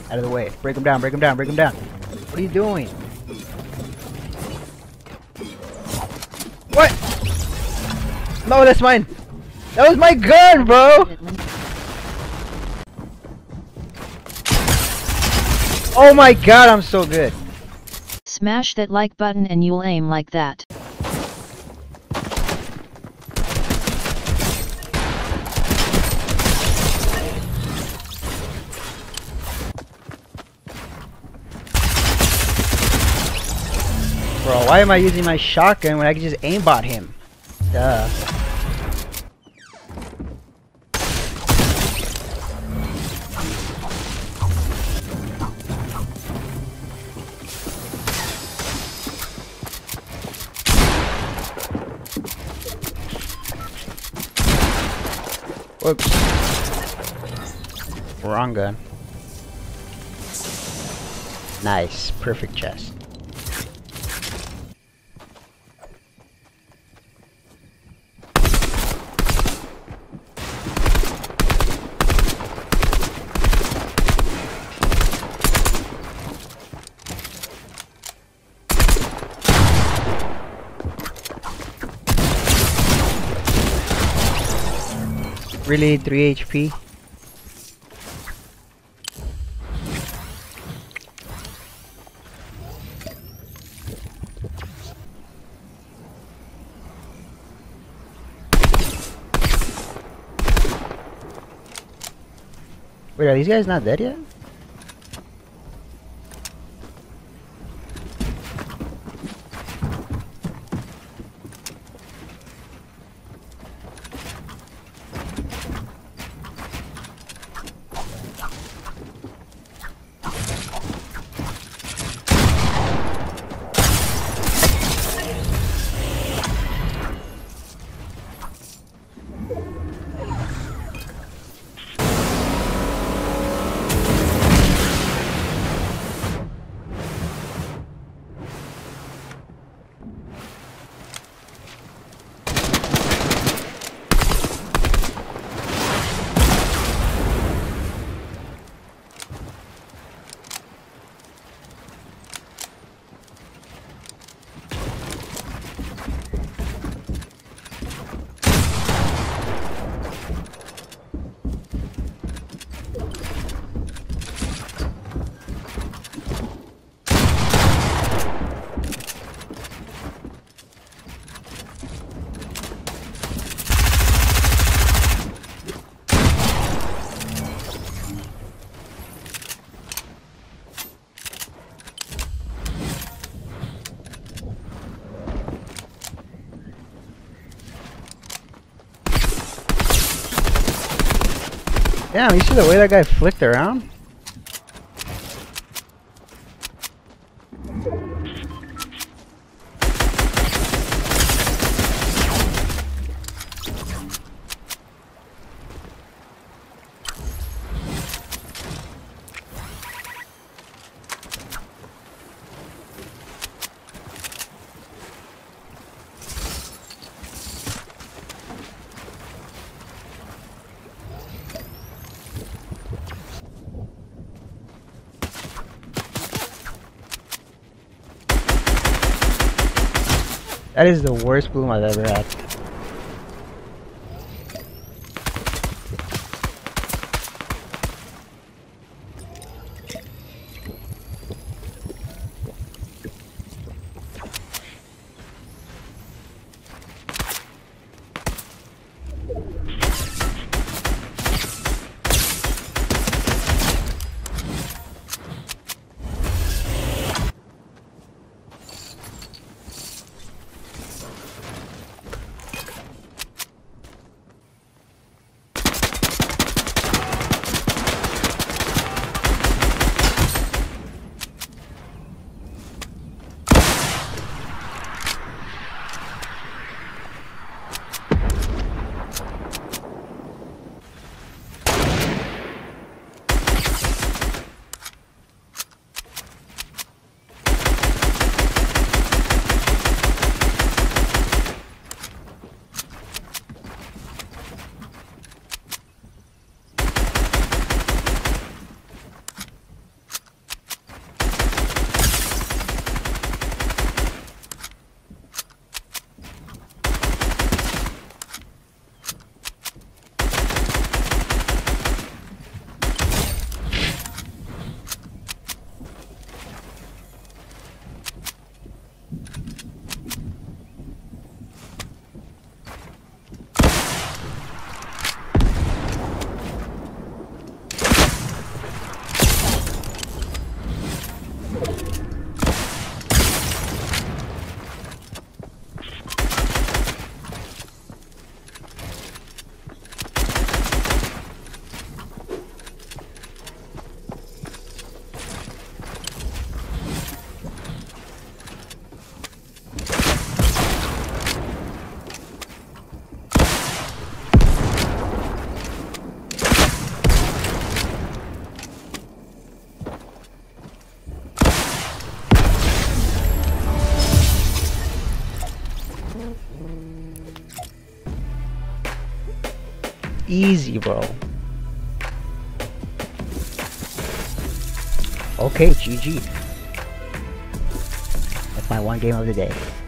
Out of the way. Break him down, break him down, break him down. What are you doing? What? No, that's mine. That was my gun, bro. Oh my god, I'm so good. Smash that like button and you'll aim like that. Bro, why am I using my shotgun when I can just aimbot him? Duh. Whoops. Wrong gun. Nice. Perfect chest. Really, 3 HP? Wait, are these guys not dead yet? Damn, you see the way that guy flicked around? That is the worst bloom I've ever had. Easy, bro. Okay, GG. That's my one game of the day.